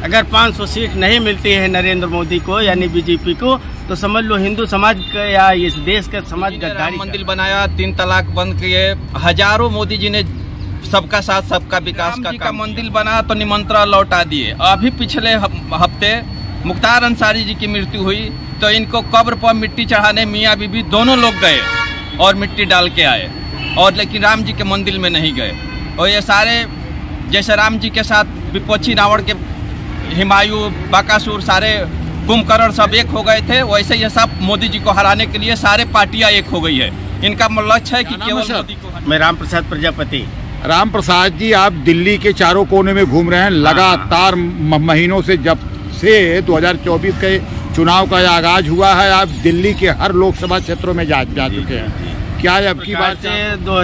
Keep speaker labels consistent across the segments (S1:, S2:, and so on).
S1: अगर 500 सीट नहीं मिलती है नरेंद्र मोदी को यानी बीजेपी को, तो समझ लो हिंदू समाज का या इस देश का समाज गद्दारी।
S2: मंदिर बनाया, 3 तलाक बंद किए, हजारों मोदी जी ने सबका साथ सबका विकास का मंदिर बना तो निमंत्रण लौटा दिए। अभी पिछले हफ्ते मुख्तार अंसारी जी की मृत्यु हुई तो इनको कब्र पर मिट्टी चढ़ाने मियाँ बीबी दोनों लोग गए और मिट्टी डाल के आए, और लेकिन राम जी के मंदिर में नहीं गए। और ये सारे जैसे राम जी के साथ विपक्षी रावण के हिमायू, बकासुर, सारे कुंभकर्ण सब एक हो गए थे, वैसे ये सब मोदी जी को हराने के लिए सारे पार्टियां एक हो गई है। इनका लक्ष्य है कि केवल मोदी को।
S1: मैं राम प्रसाद प्रजापति।
S3: राम प्रसाद जी, आप दिल्ली के चारों कोने में घूम रहे हैं लगातार महीनों से, जब से 2024 के चुनाव का आगाज हुआ है आप दिल्ली के हर लोकसभा क्षेत्रों में जा चुके हैं। क्या अब की बात
S1: से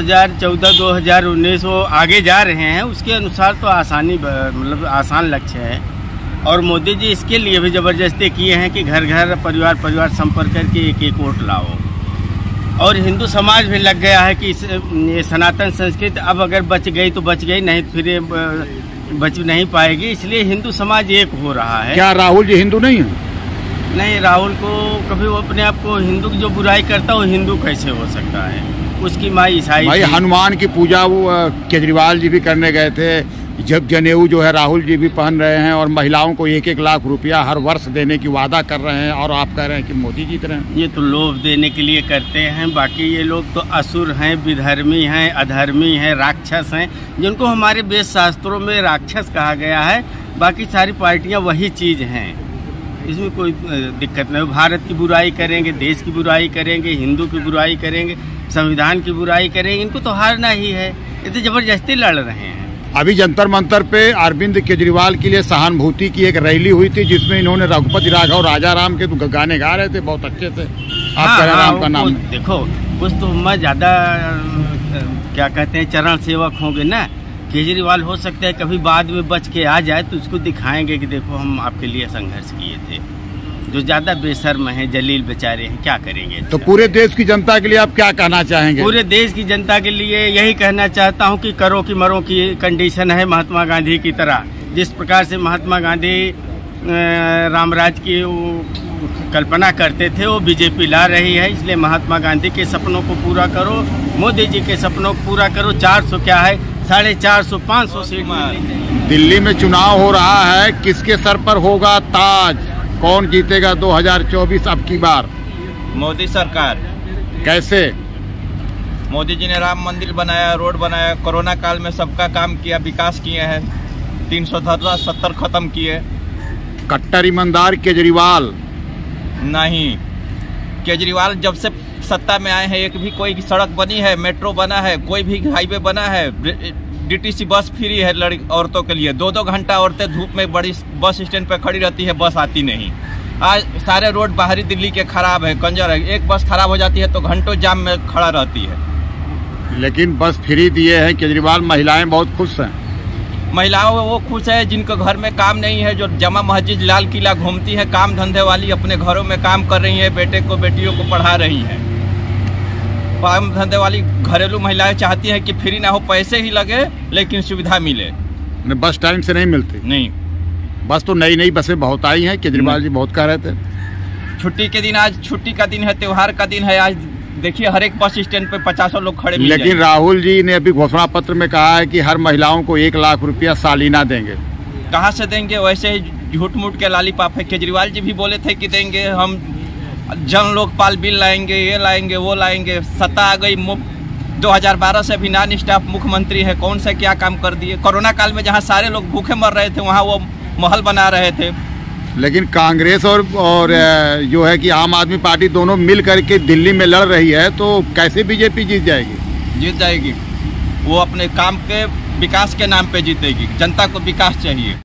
S1: 2014-2019 वो आगे जा रहे हैं, उसके अनुसार तो मतलब आसान लक्ष्य है। और मोदी जी इसके लिए भी जबरदस्ती किए हैं कि घर घर परिवार संपर्क करके एक वोट लाओ। और हिंदू समाज भी लग गया है कि ये सनातन संस्कृति अब अगर बच गई तो बच गई, नहीं फिर ये बच नहीं पाएगी, इसलिए हिंदू समाज एक हो रहा है।
S3: क्या राहुल जी हिंदू नहीं है?
S1: नहीं, राहुल को कभी वो अपने आप को हिंदू की जो बुराई करता है वो हिंदू कैसे हो सकता है? उसकी माँ ईसाई।
S3: भाई हनुमान की पूजा वो केजरीवाल जी भी करने गए थे, जब जनेऊ जो है राहुल जी भी पहन रहे हैं, और महिलाओं को 1-1 लाख रुपया हर वर्ष देने की वादा कर रहे हैं, और आप कह रहे हैं कि मोदी जी तरह।
S1: ये तो लोभ देने के लिए करते हैं, बाकी ये लोग तो असुर हैं, विधर्मी हैं, अधर्मी हैं, राक्षस हैं, जिनको हमारे वेद शास्त्रों में राक्षस कहा गया है। बाकी सारी पार्टियां वही चीज़ हैं, इसमें कोई दिक्कत नहीं। भारत की बुराई करेंगे, देश की बुराई करेंगे, हिंदू की बुराई करेंगे, संविधान की बुराई करेंगे, इनको तो हारना ही है। ये तो जबरदस्ती लड़ रहे हैं।
S3: अभी जंतर मंतर पे अरविंद केजरीवाल के लिए सहानुभूति की एक रैली हुई थी, जिसमें इन्होंने रघुपति राघव राजा राम के गाने गा रहे थे, बहुत अच्छे थे। आप राम का नाम
S1: देखो, कुछ तो मैं ज्यादा क्या कहते हैं चरण सेवक होंगे ना। केजरीवाल हो सकता है कभी बाद में बच के आ जाए तो उसको दिखाएंगे कि देखो हम आपके लिए संघर्ष किए थे। जो ज्यादा बेशर्म है, जलील बेचारे हैं, क्या करेंगे?
S3: तो पूरे देश की जनता के लिए आप क्या कहना चाहेंगे?
S1: पूरे देश की जनता के लिए यही कहना चाहता हूं कि करो कि मरो की कंडीशन है महात्मा गांधी की तरह। जिस प्रकार से महात्मा गांधी रामराज की कल्पना करते थे वो बीजेपी ला रही है, इसलिए महात्मा गांधी के सपनों को पूरा करो, मोदी जी के सपनों को पूरा करो। 400 क्या है, 450, 500 सीट।
S3: दिल्ली में चुनाव हो रहा है, किसके सर पर होगा ताज? कौन जीतेगा 2024 अब की बार?
S2: मोदी सरकार।
S3: कैसे?
S2: मोदी जी ने राम मंदिर बनाया, रोड बनाया, कोरोना काल में सबका काम किया, विकास किए हैं, 370 खत्म किए।
S3: कट्टर ईमानदार केजरीवाल
S2: नहीं, केजरीवाल जब से सत्ता में आए हैं एक भी कोई सड़क बनी है, मेट्रो बना है, कोई भी हाईवे बना है, डीटीसी बस फ्री है औरतों के लिए। 2-2 घंटा औरतें धूप में बड़ी बस स्टैंड पर खड़ी रहती है, बस आती नहीं। आज सारे रोड बाहरी दिल्ली के खराब है, कंजर है, एक बस खराब हो जाती है तो घंटों जाम में खड़ा रहती है।
S3: लेकिन बस फ्री दिए हैं केजरीवाल, महिलाएं बहुत खुश हैं।
S2: महिलाओं वो खुश है जिनको घर में काम नहीं है, जो जमा मस्जिद लाल किला घूमती है, काम धंधे वाली अपने घरों में काम कर रही है, बेटे को बेटियों को पढ़ा रही है। काम धंधे वाली घरेलू महिलाएं चाहती है कि फ्री ना हो, पैसे ही लगे लेकिन सुविधा मिले।
S3: बस टाइम से नहीं मिलती?
S2: नहीं,
S3: बस तो नई बसें बहुत आई हैं, केजरीवाल जी बहुत कह रहे थे।
S2: छुट्टी के दिन, आज छुट्टी का दिन है, त्योहार का दिन है, आज देखिए हर एक बस स्टैंड पे 50 लोग खड़े।
S3: लेकिन राहुल जी ने अभी घोषणा पत्र में कहा है कि हर महिलाओं को 1 लाख रुपया सालाना देंगे।
S2: कहाँ से देंगे? वैसे ही झूठ मूठ के लालीपाप है। केजरीवाल जी भी बोले थे कि देंगे, हम जन लोकपाल बिल लाएंगे, ये लाएंगे, वो लाएंगे। सत्ता आ गई, 2012 से भी नॉन स्टॉप मुख्यमंत्री है, कौन सा क्या काम कर दिए। कोरोना काल में जहाँ सारे लोग भूखे मर रहे थे वहाँ वो महल बना रहे थे।
S3: लेकिन कांग्रेस और जो है कि आम आदमी पार्टी दोनों मिल करके दिल्ली में लड़ रही है, तो कैसे बीजेपी जीत जाएगी?
S2: जीत जाएगी, वो अपने काम के विकास के नाम पे जीतेगी। जनता को विकास चाहिए।